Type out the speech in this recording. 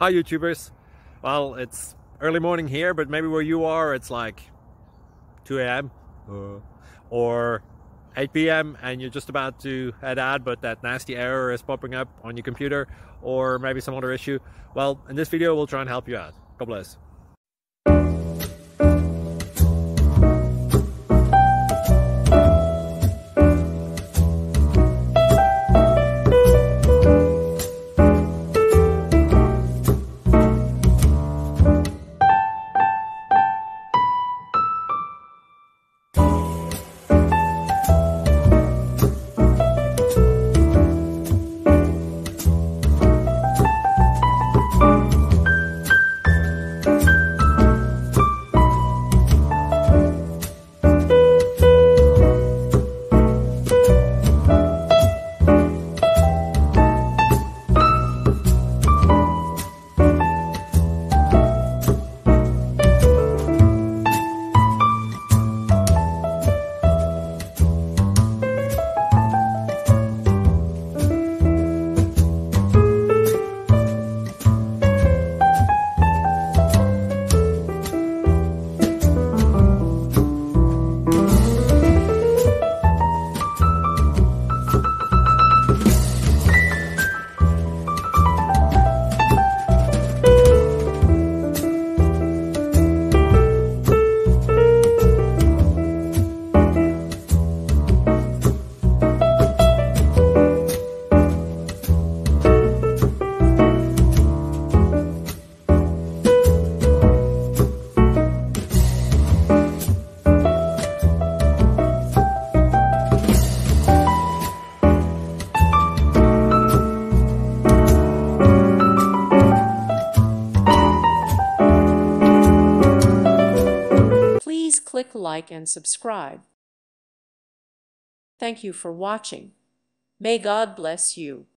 Hi YouTubers. Well, it's early morning here, but maybe where you are it's like 2 a.m. or 8 p.m. and you're just about to head out, but that nasty error is popping up on your computer, or maybe some other issue. Well, in this video we'll try and help you out. God bless. Please click like and subscribe. Thank you for watching. May God bless you.